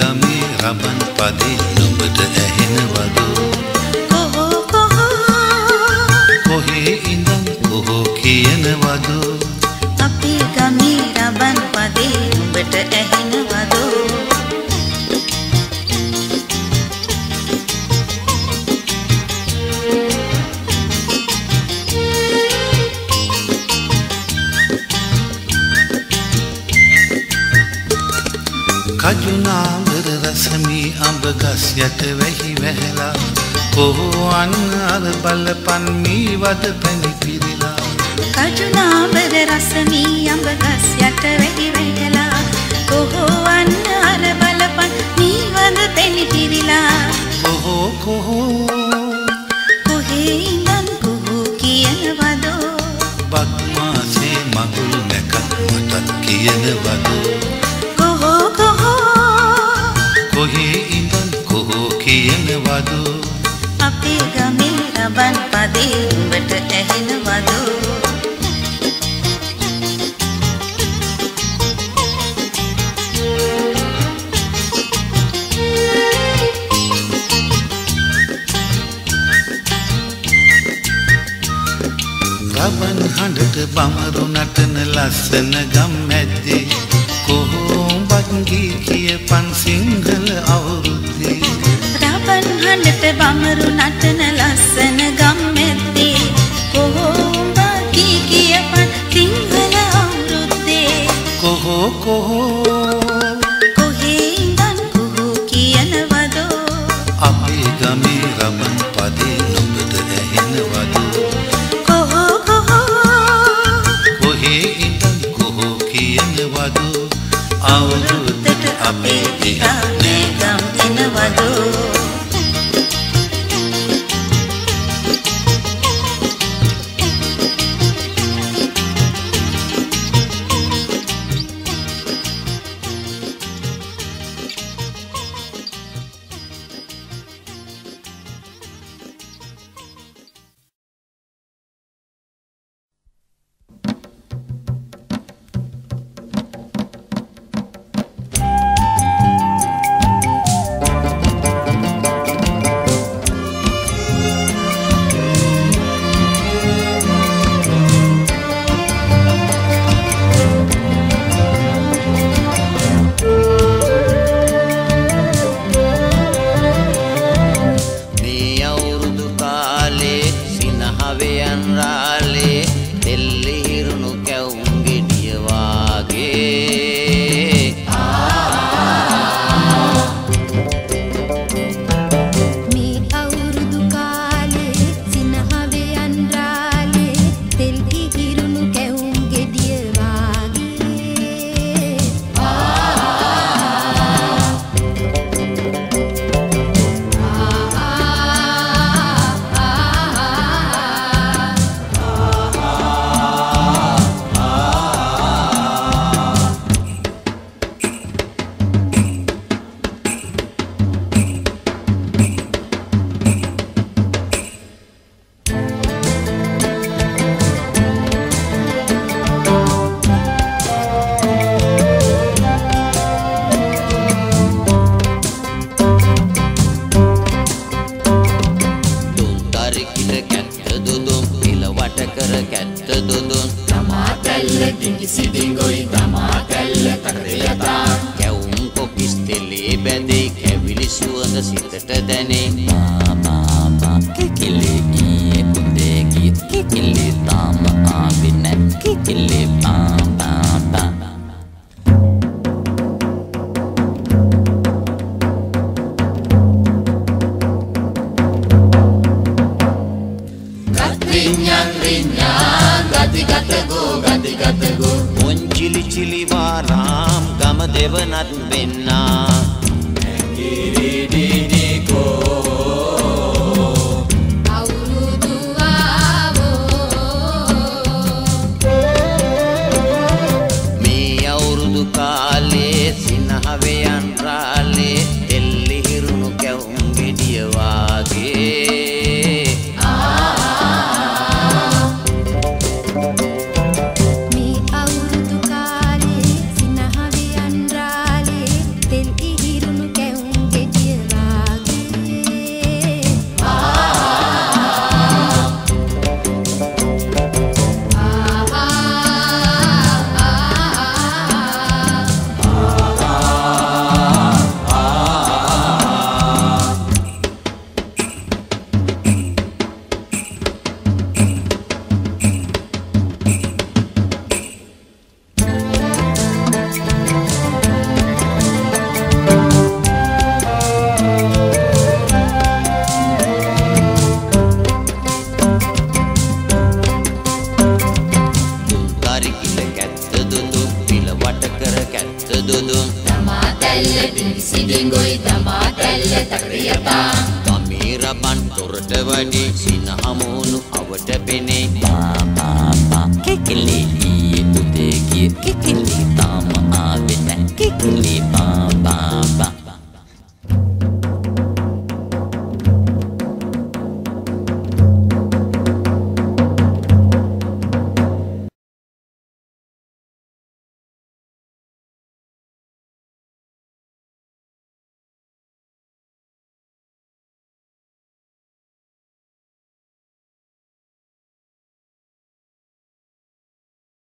ගමේ රබන් පදේ නුඹට ඇහෙනවද කොහො කොහො කොහේ ඉඳන් කොහො කියනවද අපේ ගමේ රබන් පදේ නුඹට ඇහෙනවද කජුනාඹර රසමී අඹ ගස් යට වැහි වැහැලා කොහො අන්න අර බලපන් මී වද පැණි පිරිලා කජුනාඹර රසමී අඹ ගස් යට වැහි වැහැලා කොහො අන්න අර බලපන් මී වද පැණි පිරිලා කොහො කොහේ ඉඳන් කොහො කියනවද බක්මාසේ මගුල් නැකත් මටත් කියනවද කොහේ ඉඳන් කොහො කියනවද අපේ ගමේ රබන් පදේ උඹට ඇහෙනවද රබන් හඬට බමරු නටන ලස්සන ගම් මැද්දේ කොහොඹත් ගී කියපන් සිංහල අවුරුද්දේ රබන් හඬට බමරු නටන ලස්සන ගම් මැද්දේ කොහොඹ කී කියපන් සිංහල අවුරුද්දේ කොහේ ඉඳන් කොහො කියනවද අපේ ගමේ රබන් පදේ නුඹට ඇහෙනවද කොහේ ඉඳන් කොහො කියනවද අවුරුද්දට අපේ දිහා නේගම් එනවද දෙවනත් වෙන්නා ඇගිරි දිනි කෝ ඩිංගොයි තමා දැල්ල තකරියතා ගමීර බන් දොරට වඩි සිනහමෝනු අවට පෙනේ පා පා පා කෙකෙලි ඊයේ උදේ ගිය කෙකෙලි